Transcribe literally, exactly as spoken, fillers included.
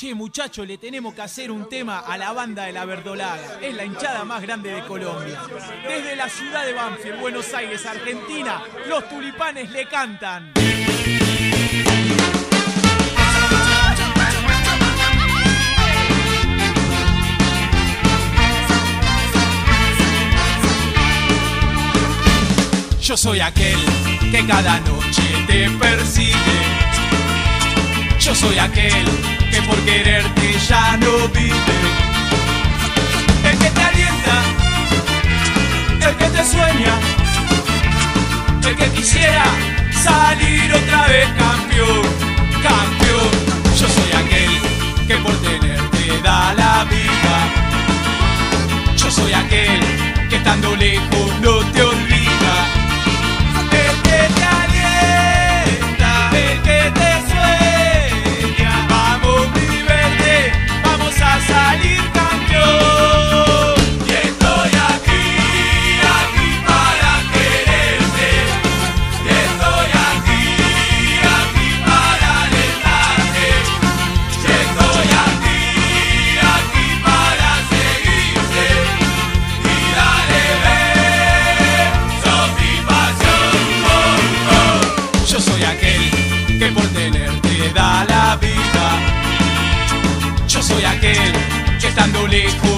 Che, muchachos, le tenemos que hacer un tema a la banda de la Verdolaga. Es la hinchada más grande de Colombia. Desde la ciudad de Banfield, Buenos Aires, Argentina, los tulipanes le cantan. Yo soy aquel que cada noche te persigue. Yo soy aquel que por quererte ya no vive. El que te alienta, el que te sueña, el que quisiera salir otra vez campeón, campeón. Yo soy aquel que por tenerte da la vida. Yo soy aquel que estando lejos no te olvida. El que te alienta, el que te sueña. Vamos mi verde, vamos a salir campeón. Y estoy aquí, aquí para quererte. Y estoy aquí, aquí para alentarte. Y estoy aquí, aquí para seguirte. Y dale, ven, sos mi pasión. Oh, oh. Yo soy aquel que por tenerte da la vida. Yo soy aquel que estando lejos